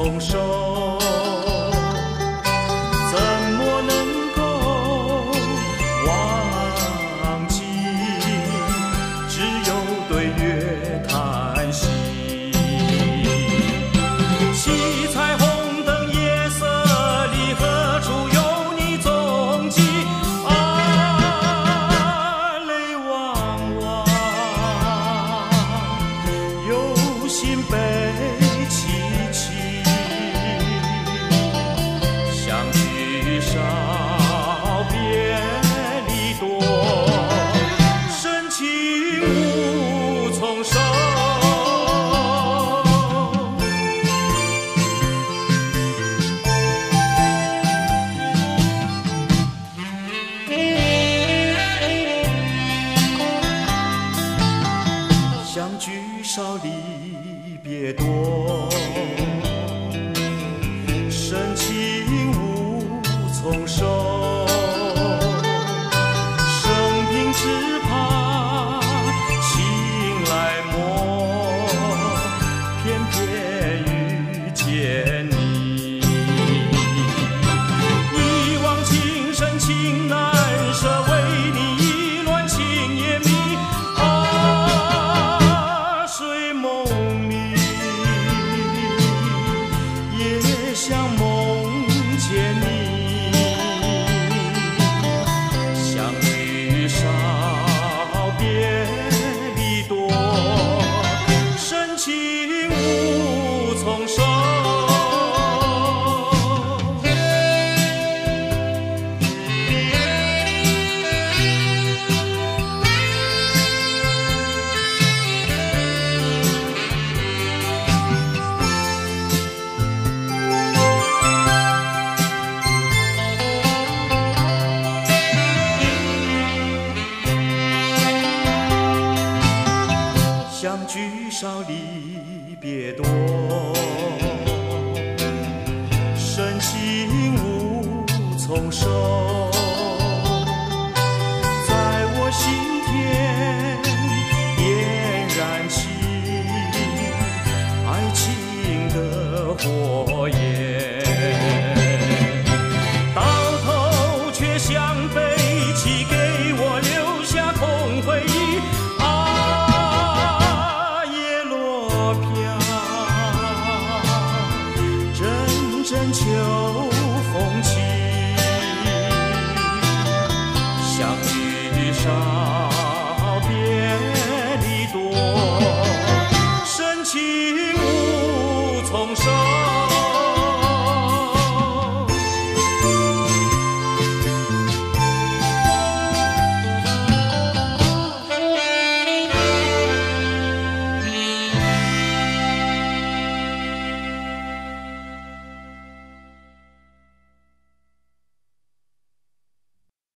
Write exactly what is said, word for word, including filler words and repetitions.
从手，怎么能够忘记？只有对月叹息。七彩虹灯夜色里，何处有你踪迹？啊，泪汪汪，忧心悲戚戚，相聚少，别离多，深情无从手。相聚少，离别多，深情无从手。生平只怕情来磨，偏偏遇见你。一往情深情难舍，为你意乱情也迷。睡梦里也像梦见你，相聚少，别离多，深情无从手。相聚少，离别多，深情无从手。在我心田点燃起爱情的火焰，到头却像悲泣，给我留下空回忆。阵秋风起，相聚少。